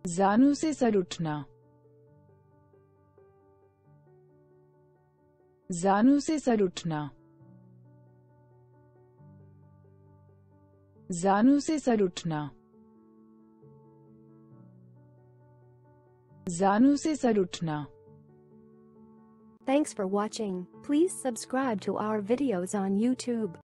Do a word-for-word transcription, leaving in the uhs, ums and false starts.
जानू से सर उठना, जानू से सर उठना, जानू से सर उठना, जानू से सर उठना। Thanks for watching. Please subscribe to our videos on YouTube.